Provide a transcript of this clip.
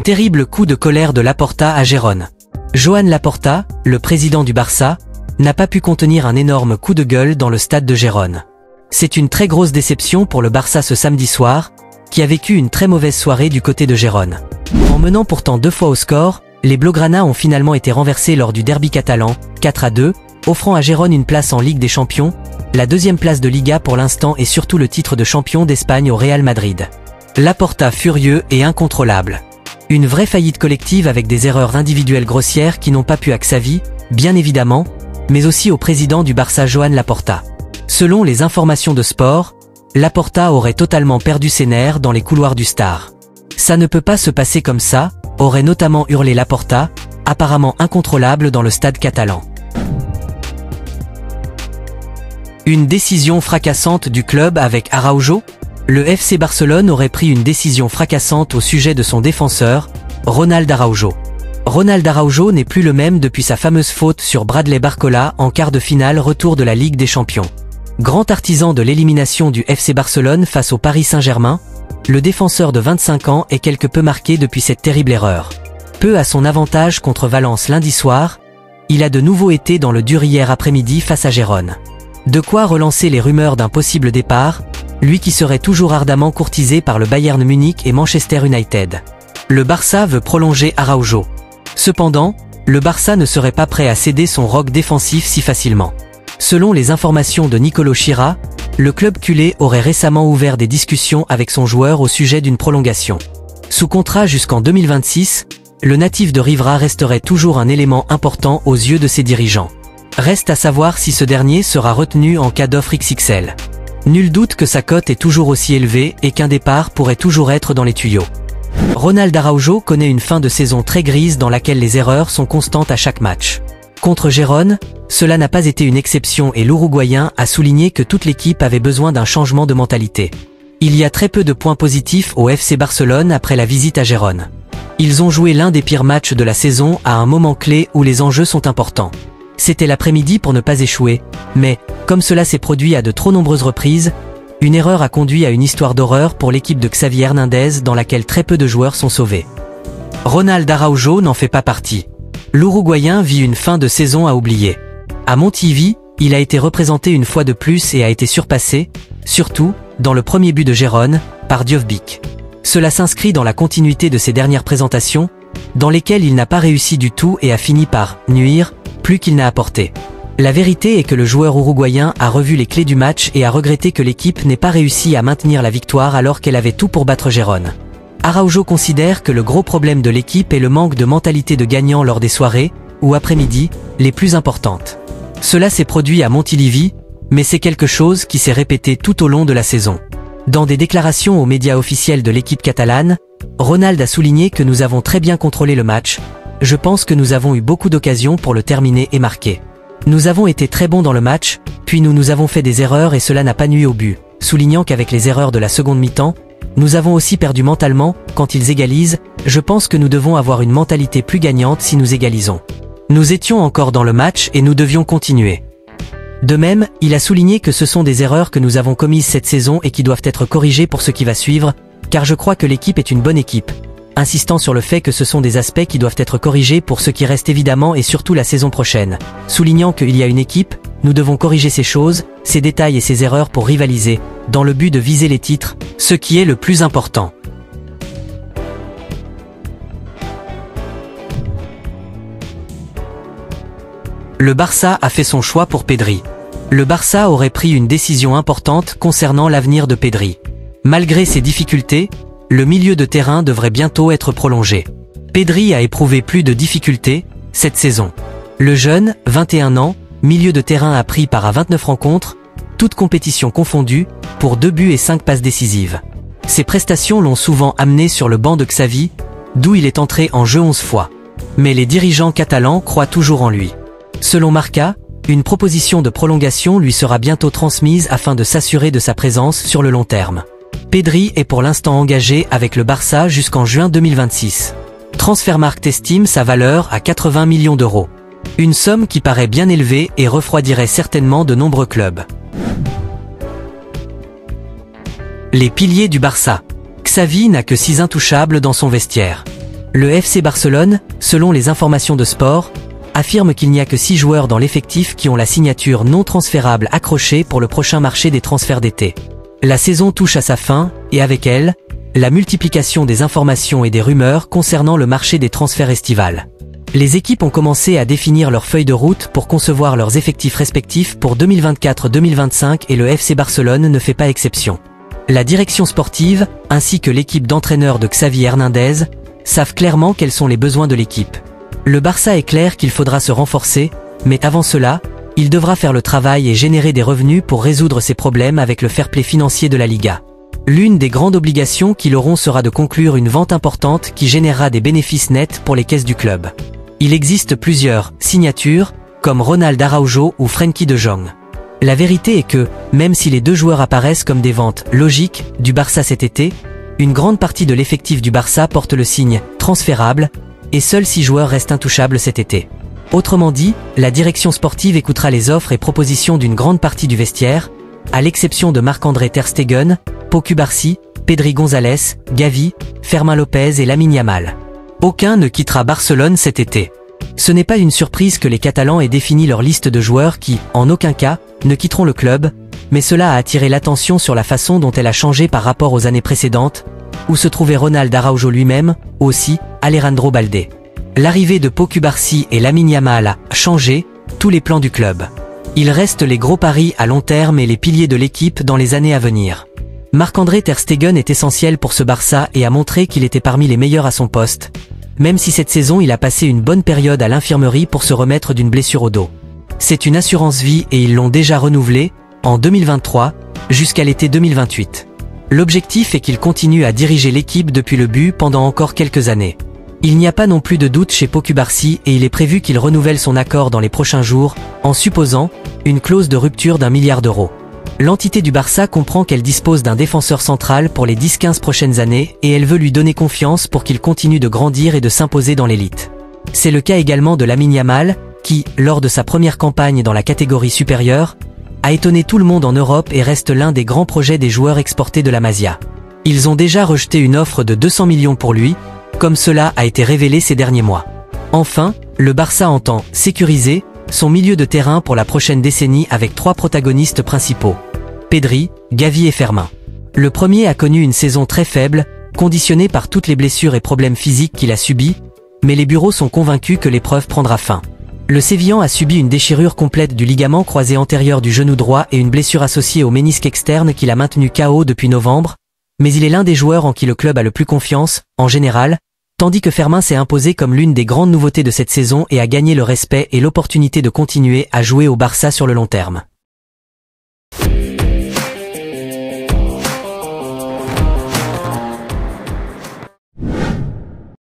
Terrible coup de colère de Laporta à Gérone. Joan Laporta, le président du Barça, n'a pas pu contenir un énorme coup de gueule dans le stade de Gérone. C'est une très grosse déception pour le Barça ce samedi soir, qui a vécu une très mauvaise soirée du côté de Gérone. En menant pourtant 2 fois au score, les Blaugrana ont finalement été renversés lors du derby catalan, 4-2, offrant à Gérone une place en Ligue des Champions, la 2e place de Liga pour l'instant et surtout le titre de champion d'Espagne au Real Madrid. Laporta furieux et incontrôlable. Une vraie faillite collective avec des erreurs individuelles grossières qui n'ont pas pu à Xavi, bien évidemment, mais aussi au président du Barça Joan Laporta. Selon les informations de Sport, Laporta aurait totalement perdu ses nerfs dans les couloirs du Star. Ça ne peut pas se passer comme ça, aurait notamment hurlé Laporta, apparemment incontrôlable dans le stade catalan. Une décision fracassante du club avec Araujo? Le FC Barcelone aurait pris une décision fracassante au sujet de son défenseur, Ronald Araujo. Ronald Araujo n'est plus le même depuis sa fameuse faute sur Bradley Barcola en quart de finale retour de la Ligue des Champions. Grand artisan de l'élimination du FC Barcelone face au Paris Saint-Germain, le défenseur de 25 ans est quelque peu marqué depuis cette terrible erreur. Peu à son avantage contre Valence lundi soir, il a de nouveau été dans le dur hier après-midi face à Gérone. De quoi relancer les rumeurs d'un possible départ, lui qui serait toujours ardemment courtisé par le Bayern Munich et Manchester United. Le Barça veut prolonger Araujo. Cependant, le Barça ne serait pas prêt à céder son roc défensif si facilement. Selon les informations de Nicolo Chira, le club culé aurait récemment ouvert des discussions avec son joueur au sujet d'une prolongation. Sous contrat jusqu'en 2026, le natif de Rivera resterait toujours un élément important aux yeux de ses dirigeants. Reste à savoir si ce dernier sera retenu en cas d'offre XXL. Nul doute que sa cote est toujours aussi élevée et qu'un départ pourrait toujours être dans les tuyaux. Ronald Araujo connaît une fin de saison très grise dans laquelle les erreurs sont constantes à chaque match. Contre Gérone, cela n'a pas été une exception et l'Uruguayen a souligné que toute l'équipe avait besoin d'un changement de mentalité. Il y a très peu de points positifs au FC Barcelone après la visite à Gérone. Ils ont joué l'un des pires matchs de la saison à un moment clé où les enjeux sont importants. C'était l'après-midi pour ne pas échouer, mais, comme cela s'est produit à de trop nombreuses reprises, une erreur a conduit à une histoire d'horreur pour l'équipe de Xavi Hernandez dans laquelle très peu de joueurs sont sauvés. Ronald Araujo n'en fait pas partie. L'Uruguayen vit une fin de saison à oublier. À Montilivi, il a été représenté une fois de plus et a été surpassé, surtout, dans le premier but de Gérone, par Djovic. Cela s'inscrit dans la continuité de ses dernières présentations, dans lesquelles il n'a pas réussi du tout et a fini par nuire, plus qu'il n'a apporté. La vérité est que le joueur uruguayen a revu les clés du match et a regretté que l'équipe n'ait pas réussi à maintenir la victoire alors qu'elle avait tout pour battre Gérone. Araujo considère que le gros problème de l'équipe est le manque de mentalité de gagnant lors des soirées, ou après-midi, les plus importantes. Cela s'est produit à Montilivi, mais c'est quelque chose qui s'est répété tout au long de la saison. Dans des déclarations aux médias officiels de l'équipe catalane, Ronald a souligné que nous avons très bien contrôlé le match, je pense que nous avons eu beaucoup d'occasions pour le terminer et marquer. Nous avons été très bons dans le match, puis nous avons fait des erreurs et cela n'a pas nui au but, soulignant qu'avec les erreurs de la seconde mi-temps, nous avons aussi perdu mentalement, quand ils égalisent, je pense que nous devons avoir une mentalité plus gagnante si nous égalisons. Nous étions encore dans le match et nous devions continuer. De même, il a souligné que ce sont des erreurs que nous avons commises cette saison et qui doivent être corrigées pour ce qui va suivre, car je crois que l'équipe est une bonne équipe, insistant sur le fait que ce sont des aspects qui doivent être corrigés pour ce qui reste évidemment et surtout la saison prochaine. Soulignant qu'il y a une équipe, nous devons corriger ces choses, ces détails et ces erreurs pour rivaliser, dans le but de viser les titres, ce qui est le plus important. Le Barça a fait son choix pour Pedri. Le Barça aurait pris une décision importante concernant l'avenir de Pedri. Malgré ses difficultés, le milieu de terrain devrait bientôt être prolongé. Pedri a éprouvé plus de difficultés cette saison. Le jeune, 21 ans, milieu de terrain a pris part à 29 rencontres, toutes compétitions confondues, pour 2 buts et 5 passes décisives. Ses prestations l'ont souvent amené sur le banc de Xavi, d'où il est entré en jeu 11 fois. Mais les dirigeants catalans croient toujours en lui. Selon Marca, une proposition de prolongation lui sera bientôt transmise afin de s'assurer de sa présence sur le long terme. Pedri est pour l'instant engagé avec le Barça jusqu'en juin 2026. Transfermarkt estime sa valeur à 80 millions d'euros. Une somme qui paraît bien élevée et refroidirait certainement de nombreux clubs. Les piliers du Barça. Xavi n'a que 6 intouchables dans son vestiaire. Le FC Barcelone, selon les informations de Sport, affirme qu'il n'y a que 6 joueurs dans l'effectif qui ont la signature non transférable accrochée pour le prochain marché des transferts d'été. La saison touche à sa fin, et avec elle, la multiplication des informations et des rumeurs concernant le marché des transferts estivales. Les équipes ont commencé à définir leur feuille de route pour concevoir leurs effectifs respectifs pour 2024-2025 et le FC Barcelone ne fait pas exception. La direction sportive, ainsi que l'équipe d'entraîneurs de Xavi Hernandez, savent clairement quels sont les besoins de l'équipe. Le Barça est clair qu'il faudra se renforcer, mais avant cela, il devra faire le travail et générer des revenus pour résoudre ses problèmes avec le fair-play financier de la Liga. L'une des grandes obligations qu'ils auront sera de conclure une vente importante qui générera des bénéfices nets pour les caisses du club. Il existe plusieurs signatures, comme Ronald Araujo ou Frenkie de Jong. La vérité est que, même si les deux joueurs apparaissent comme des ventes logiques du Barça cet été, une grande partie de l'effectif du Barça porte le signe « transférable » et seuls 6 joueurs restent intouchables cet été. Autrement dit, la direction sportive écoutera les offres et propositions d'une grande partie du vestiaire, à l'exception de Marc-André Ter Stegen, Pau Cubarsí, Pedri González, Gavi, Fermín López et Lamine Yamal. Aucun ne quittera Barcelone cet été. Ce n'est pas une surprise que les Catalans aient défini leur liste de joueurs qui, en aucun cas, ne quitteront le club, mais cela a attiré l'attention sur la façon dont elle a changé par rapport aux années précédentes, où se trouvait Ronald Araujo lui-même, aussi Alejandro Balde. L'arrivée de Pau Cubarsí et Lamine Yamal a changé tous les plans du club. Il reste les gros paris à long terme et les piliers de l'équipe dans les années à venir. Marc-André Ter Stegen est essentiel pour ce Barça et a montré qu'il était parmi les meilleurs à son poste, même si cette saison il a passé une bonne période à l'infirmerie pour se remettre d'une blessure au dos. C'est une assurance vie et ils l'ont déjà renouvelé, en 2023, jusqu'à l'été 2028. L'objectif est qu'il continue à diriger l'équipe depuis le but pendant encore quelques années. Il n'y a pas non plus de doute chez Pau Cubarsí et il est prévu qu'il renouvelle son accord dans les prochains jours, en supposant une clause de rupture d'1 milliard d'euros. L'entité du Barça comprend qu'elle dispose d'un défenseur central pour les 10-15 prochaines années et elle veut lui donner confiance pour qu'il continue de grandir et de s'imposer dans l'élite. C'est le cas également de Lamine Yamal, qui, lors de sa première campagne dans la catégorie supérieure, a étonné tout le monde en Europe et reste l'un des grands projets des joueurs exportés de la Masia. Ils ont déjà rejeté une offre de 200 millions pour lui, comme cela a été révélé ces derniers mois. Enfin, le Barça entend sécuriser son milieu de terrain pour la prochaine décennie avec 3 protagonistes principaux. Pedri, Gavi et Fermín. Le premier a connu une saison très faible, conditionnée par toutes les blessures et problèmes physiques qu'il a subis, mais les bureaux sont convaincus que l'épreuve prendra fin. Le Sévillan a subi une déchirure complète du ligament croisé antérieur du genou droit et une blessure associée au ménisque externe qui l'a maintenu KO depuis novembre, mais il est l'un des joueurs en qui le club a le plus confiance, en général, tandis que Fermín s'est imposé comme l'une des grandes nouveautés de cette saison et a gagné le respect et l'opportunité de continuer à jouer au Barça sur le long terme.